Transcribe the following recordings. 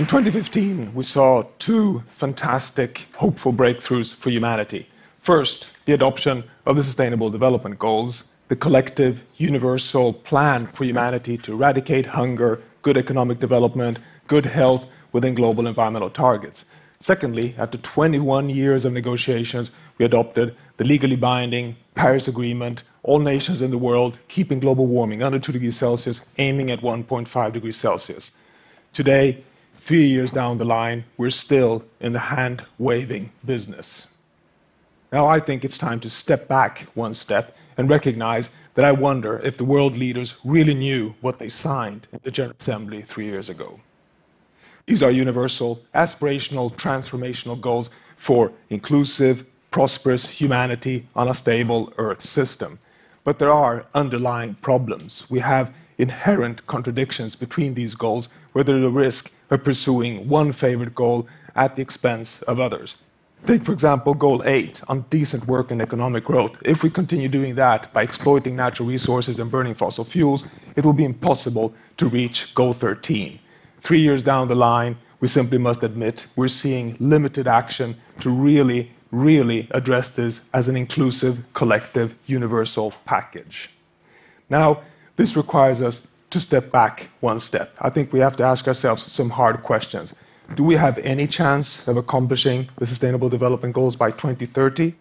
In 2015, we saw two fantastic, hopeful breakthroughs for humanity. First, the adoption of the Sustainable Development Goals, the collective, universal plan for humanity to eradicate hunger, good economic development, good health within global environmental targets. Secondly, after 21 years of negotiations, we adopted the legally binding Paris Agreement, all nations in the world keeping global warming under 2 degrees Celsius, aiming at 1.5 degrees Celsius. Today, 3 years down the line, we're still in the hand-waving business. Now I think it's time to step back one step and recognize that I wonder if the world leaders really knew what they signed in the General Assembly 3 years ago. These are universal, aspirational, transformational goals for inclusive, prosperous humanity on a stable Earth system. But there are underlying problems. We have inherent contradictions between these goals, where there's a risk of pursuing one favorite goal at the expense of others. Take, for example, Goal 8 on decent work and economic growth. If we continue doing that by exploiting natural resources and burning fossil fuels, it will be impossible to reach Goal 13. 3 years down the line, we simply must admit we're seeing limited action to really address this as an inclusive, collective, universal package. Now, this requires us to step back one step. I think we have to ask ourselves some hard questions. Do we have any chance of accomplishing the Sustainable Development Goals by 2030?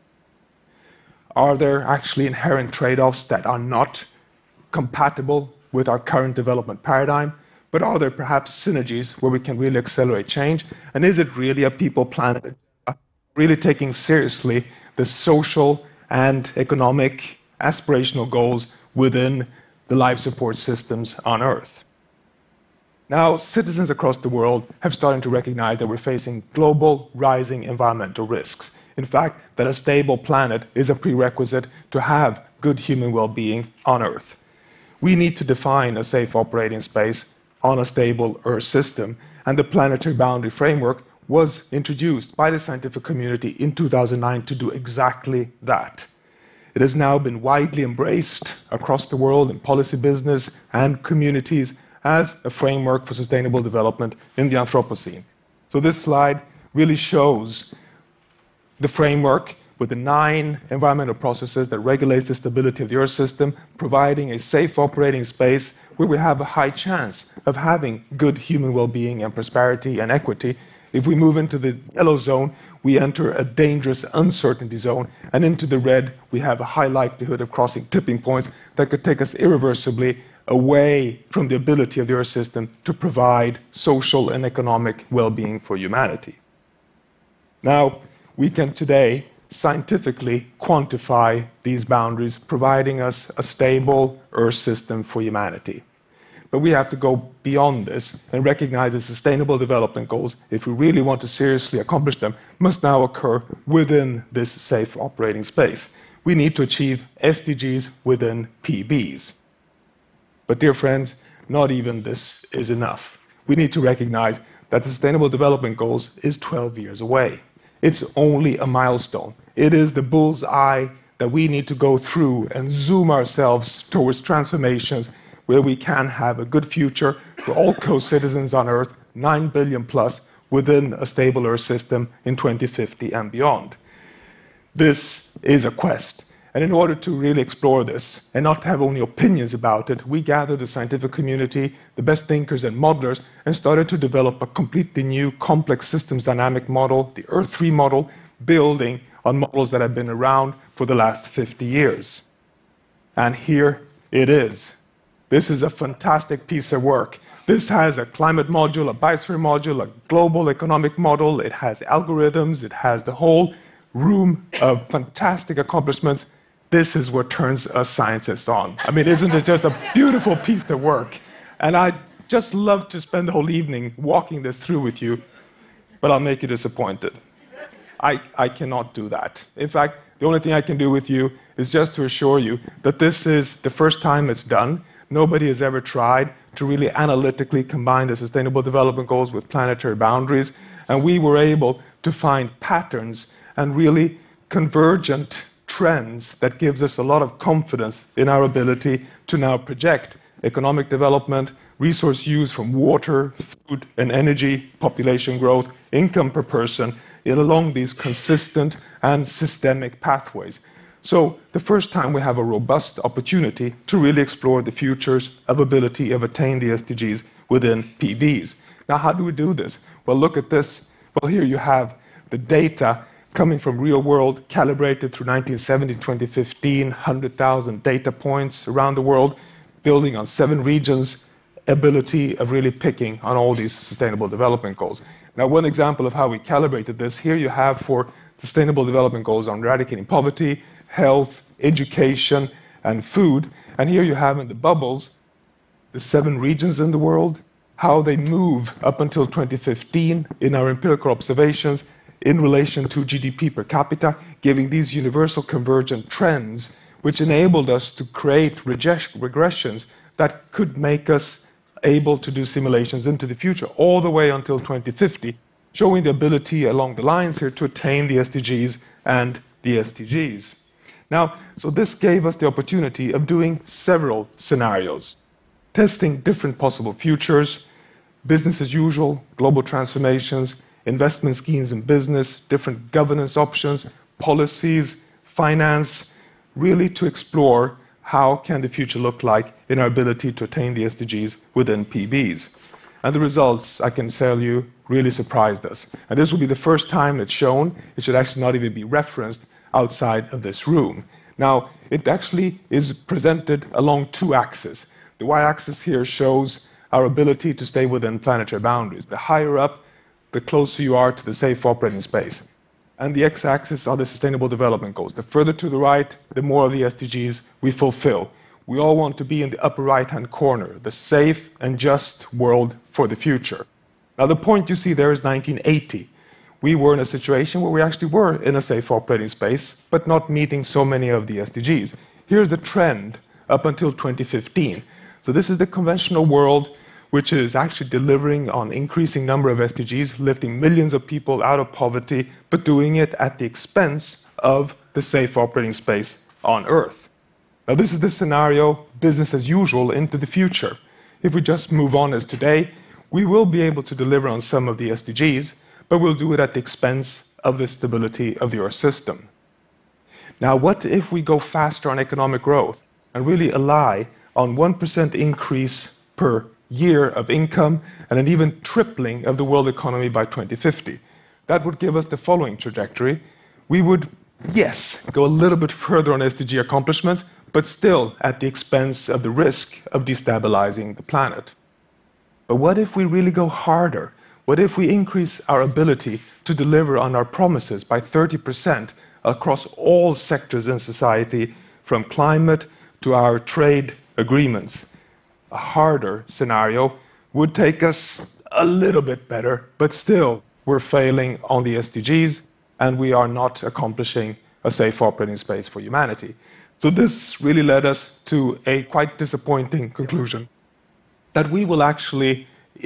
Are there actually inherent trade-offs that are not compatible with our current development paradigm? But are there perhaps synergies where we can really accelerate change? And is it really a people-planet really taking seriously the social and economic aspirational goals within the life support systems on Earth? Now, citizens across the world have started to recognize that we're facing global rising environmental risks. In fact, that a stable planet is a prerequisite to have good human well-being on Earth. We need to define a safe operating space on a stable Earth system, and the Planetary Boundary Framework was introduced by the scientific community in 2009 to do exactly that. It has now been widely embraced across the world in policy, business, and communities as a framework for sustainable development in the Anthropocene. So this slide really shows the framework with the 9 environmental processes that regulate the stability of the Earth system, providing a safe operating space where we have a high chance of having good human well-being and prosperity and equity. If we move into the yellow zone, we enter a dangerous uncertainty zone, and into the red, we have a high likelihood of crossing tipping points that could take us irreversibly away from the ability of the Earth system to provide social and economic well-being for humanity. Now, we can today scientifically quantify these boundaries, providing us a stable Earth system for humanity. But we have to go beyond this and recognize the Sustainable Development Goals, if we really want to seriously accomplish them, must now occur within this safe operating space. We need to achieve SDGs within PBs. But dear friends, not even this is enough. We need to recognize that the Sustainable Development Goals is 12 years away. It's only a milestone. It is the bull's eye that we need to go through and zoom ourselves towards transformations where we can have a good future for all co-citizens on Earth, 9 billion plus, within a stable Earth system in 2050 and beyond. This is a quest. And in order to really explore this and not have only opinions about it, we gathered the scientific community, the best thinkers and modelers, and started to develop a completely new complex systems dynamic model, the Earth 3 model, building on models that have been around for the last 50 years. And here it is. This is a fantastic piece of work. This has a climate module, a biosphere module, a global economic model. It has algorithms. It has the whole room of fantastic accomplishments. This is what turns us scientists on. I mean, isn't it just a beautiful piece of work? And I'd just love to spend the whole evening walking this through with you, but I'll make you disappointed. I cannot do that. In fact, the only thing I can do with you is just to assure you that this is the first time it's done. Nobody has ever tried to really analytically combine the Sustainable Development Goals with planetary boundaries, and we were able to find patterns and really convergent trends that gives us a lot of confidence in our ability to now project economic development resource use from water, food, and energy, population growth, income per person, along these consistent and systemic pathways. So the first time we have a robust opportunity to really explore the futures of ability of attain the SDGs within PBs. Now, how do we do this? Well, look at this. Well, here you have the data coming from real world, calibrated through 1970 to 2015, 100,000 data points around the world, building on 7 regions, ability of really picking on all these sustainable development goals. Now, one example of how we calibrated this, here you have for sustainable development goals on eradicating poverty, health, education, and food. And here you have in the bubbles the 7 regions in the world, how they move up until 2015 in our empirical observations in relation to GDP per capita, giving these universal convergent trends, which enabled us to create regressions that could make us able to do simulations into the future, all the way until 2050, showing the ability along the lines here to attain the SDGs and the SDGs. Now, so this gave us the opportunity of doing several scenarios, testing different possible futures, business as usual, global transformations, investment schemes in business, different governance options, policies, finance, really to explore how can the future look like in our ability to attain the SDGs within PBs. And the results, I can tell you, really surprised us. And this will be the first time it's shown. It should actually not even be referenced outside of this room. Now, it actually is presented along 2 axes. The y-axis here shows our ability to stay within planetary boundaries. The higher up, the closer you are to the safe operating space. And the x-axis are the sustainable development goals. The further to the right, the more of the SDGs we fulfill. We all want to be in the upper right-hand corner, the safe and just world for the future. Now, the point you see there is 1980. We were in a situation where we actually were in a safe operating space, but not meeting so many of the SDGs. Here's the trend up until 2015. So this is the conventional world, which is actually delivering on increasing number of SDGs, lifting millions of people out of poverty, but doing it at the expense of the safe operating space on Earth. Now, this is the scenario, business as usual, into the future. If we just move on as today, we will be able to deliver on some of the SDGs, but we'll do it at the expense of the stability of the Earth system. Now, what if we go faster on economic growth and really rely on 1% increase per year of income and an even tripling of the world economy by 2050? That would give us the following trajectory. We would, yes, go a little bit further on SDG accomplishments, but still at the expense of the risk of destabilizing the planet. But what if we really go harder? What if we increase our ability to deliver on our promises by 30% across all sectors in society, from climate to our trade agreements? A harder scenario would take us a little bit better, but still we're failing on the SDGs and we are not accomplishing a safe operating space for humanity. So this really led us to a quite disappointing conclusion that we will actually,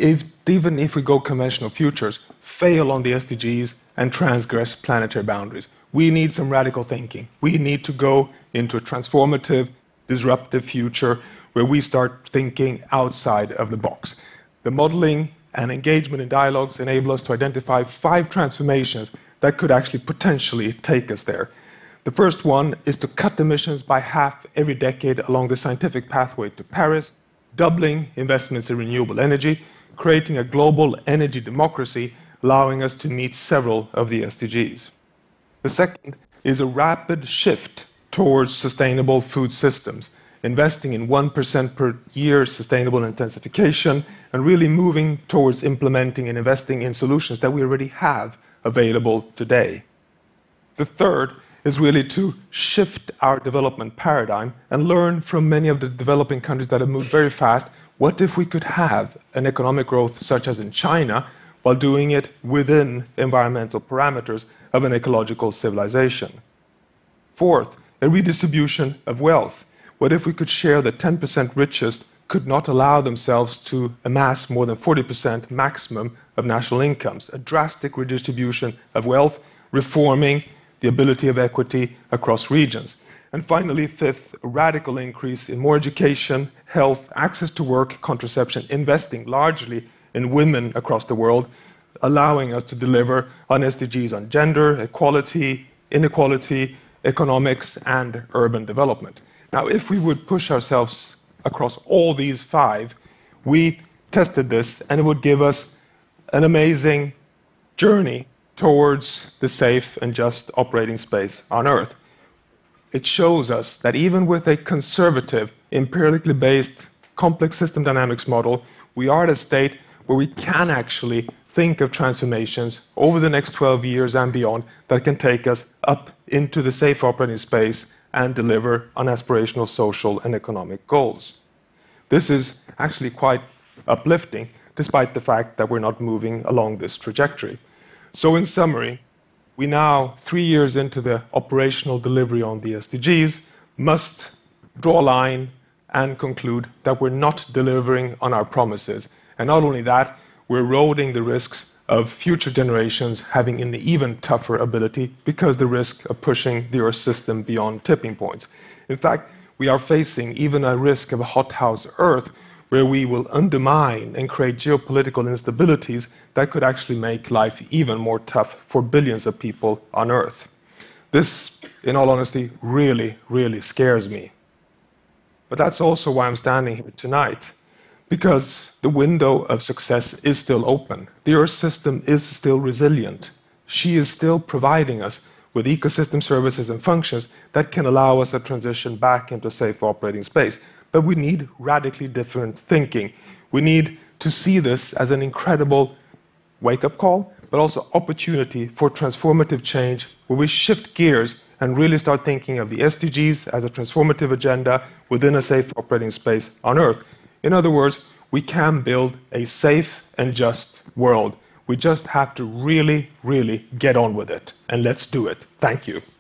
even if we go conventional futures, fail on the SDGs and transgress planetary boundaries. We need some radical thinking. We need to go into a transformative, disruptive future where we start thinking outside of the box. The modeling and engagement in dialogues enable us to identify 5 transformations that could actually potentially take us there. The first one is to cut emissions by half every decade along the scientific pathway to Paris, doubling investments in renewable energy, creating a global energy democracy, allowing us to meet several of the SDGs. The second is a rapid shift towards sustainable food systems, investing in 1% per year sustainable intensification, and really moving towards implementing and investing in solutions that we already have available today. The third is really to shift our development paradigm and learn from many of the developing countries that have moved very fast. What if we could have an economic growth such as in China while doing it within environmental parameters of an ecological civilization? Fourth, a redistribution of wealth. What if we could share the 10% richest could not allow themselves to amass more than 40% maximum of national incomes? A drastic redistribution of wealth, reforming the ability of equity across regions. And finally, fifth, a radical increase in more education, health, access to work, contraception, investing largely in women across the world, allowing us to deliver on SDGs on gender, equality, inequality, economics, and urban development. Now, if we would push ourselves across all these five, we tested this, and it would give us an amazing journey towards the safe and just operating space on Earth. It shows us that even with a conservative, empirically based, complex system dynamics model, we are at a state where we can actually think of transformations over the next 12 years and beyond that can take us up into the safe operating space and deliver on aspirational social and economic goals. This is actually quite uplifting, despite the fact that we're not moving along this trajectory. So in summary, we now, 3 years into the operational delivery on the SDGs, must draw a line and conclude that we're not delivering on our promises. And not only that, we're eroding the risks of future generations having an even tougher ability because the risk of pushing the Earth system beyond tipping points. In fact, we are facing even a risk of a hothouse Earth where we will undermine and create geopolitical instabilities that could actually make life even more tough for billions of people on Earth. This, in all honesty, really, really scares me. But that's also why I'm standing here tonight, because the window of success is still open. The Earth system is still resilient. She is still providing us with ecosystem services and functions that can allow us a transition back into safe operating space. But we need radically different thinking. We need to see this as an incredible wake-up call, but also opportunity for transformative change, where we shift gears and really start thinking of the SDGs as a transformative agenda within a safe operating space on Earth. In other words, we can build a safe and just world. We just have to really, really get on with it. And let's do it. Thank you.